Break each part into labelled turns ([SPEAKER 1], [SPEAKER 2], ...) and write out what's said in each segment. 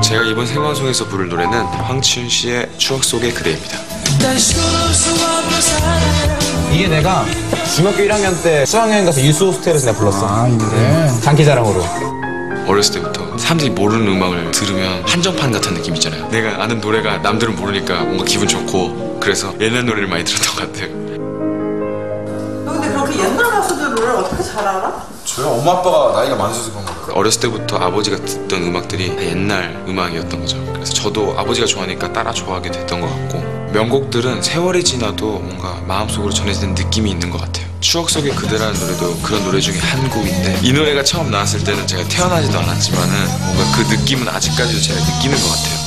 [SPEAKER 1] 제가 이번 생방송에서 부를 노래는 황치윤 씨의 추억 속의 그대입니다.
[SPEAKER 2] 이게 내가 중학교 1학년 때 수학여행 가서 유스 호스텔에서 내가 불렀어.
[SPEAKER 3] 아, 이게
[SPEAKER 2] 장기자랑으로.
[SPEAKER 1] 어렸을 때부터 사람들이 모르는 음악을 들으면 한정판 같은 느낌 있잖아요. 내가 아는 노래가 남들은 모르니까 뭔가 기분 좋고, 그래서 옛날 노래를 많이 들었던 것 같아요.
[SPEAKER 4] 근데 그렇게 옛날 가수들 노래를 어떻게 잘 알아?
[SPEAKER 3] 저희 엄마 아빠가 나이가 많으셔서 그런 거예요.
[SPEAKER 1] 어렸을 때부터 아버지가 듣던 음악들이 다 옛날 음악이었던 거죠. 그래서 저도 아버지가 좋아하니까 따라 좋아하게 됐던 것 같고, 명곡들은 세월이 지나도 뭔가 마음속으로 전해지는 느낌이 있는 것 같아요. 추억 속의 그대라는 노래도 그런 노래 중에 한 곡인데, 이 노래가 처음 나왔을 때는 제가 태어나지도 않았지만은 뭔가 그 느낌은 아직까지도 제가 느끼는 것 같아요.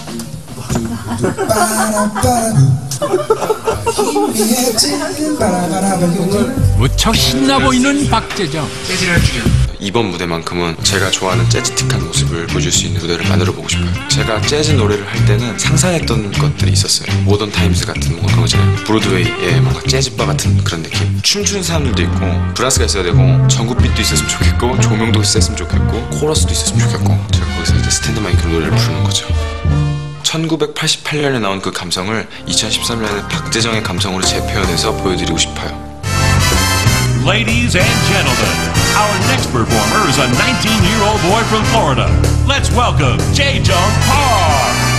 [SPEAKER 5] 무척 신나 보이는 박재정.
[SPEAKER 1] 이번 무대만큼은 제가 좋아하는 재즈틱한 모습을 보여줄 수 있는 무대를 만들어보고 싶어요. 제가 재즈 노래를 할 때는 상상했던 것들이 있었어요. 모던 타임스 같은 뭔가 그런 거잖아요. 브로드웨이의 뭔가 재즈바 같은 그런 느낌. 춤추는 사람들도 있고, 브라스가 있어야 되고, 전구빛도 있었으면 좋겠고, 조명도 있었으면 좋겠고, 코러스도 있었으면 좋겠고, 제가 거기서 이제 스탠드 마이크로 노래를 부르는 거죠. 1988년에 나온 그 감성을 2013년에 박재정의 감성으로 재표현해서 보여드리고 싶어요.
[SPEAKER 6] Ladies and gentlemen, our next performer is a 19-year-old boy from Florida. Let's welcome Jae-Jung Park.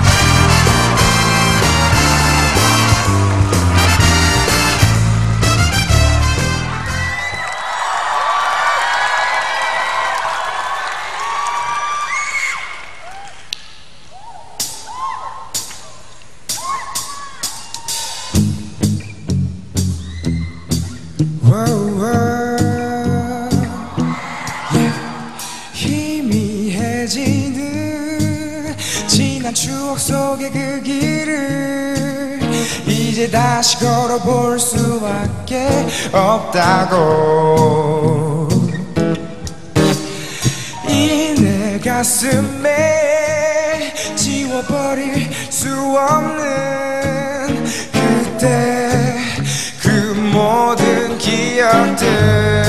[SPEAKER 7] 희미해지는 지난 추억 속의 그 길을 이제 다시 걸어볼 수밖에 없다고. 이 내 가슴에 지워버릴 수 없는 그때 그 모든 기억들,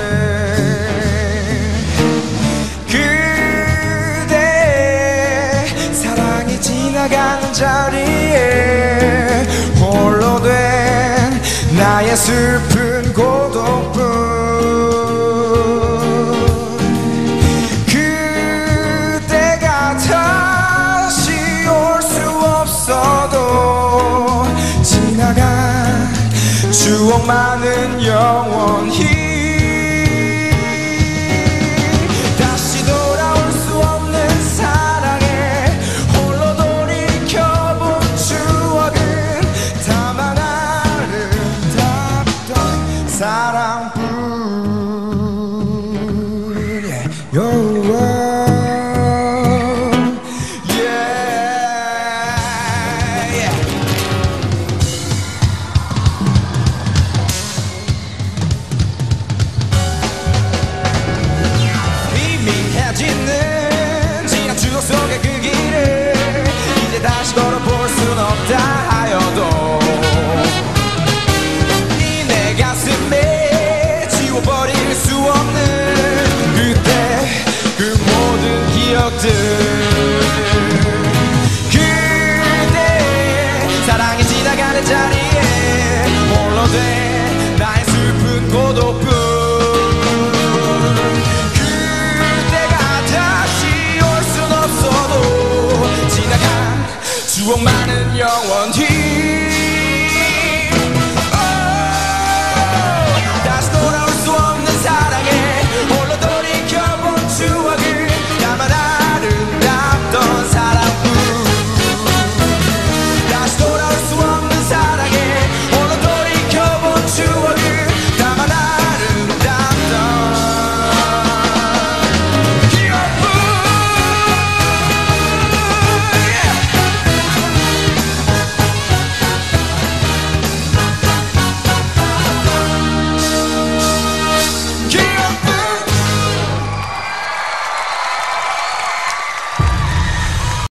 [SPEAKER 7] 그대 사랑이 지나가는 자리에 홀로 된 나의 슬픈 고독뿐. 그때가 다시 올 수 없어도 지나간 추억만은 영원